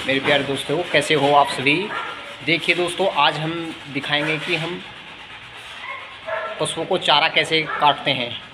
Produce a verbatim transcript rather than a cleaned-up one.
मेरे प्यारे दोस्तों, कैसे हो आप सभी। देखिए दोस्तों, आज हम दिखाएंगे कि हम पशुओं को चारा कैसे काटते हैं।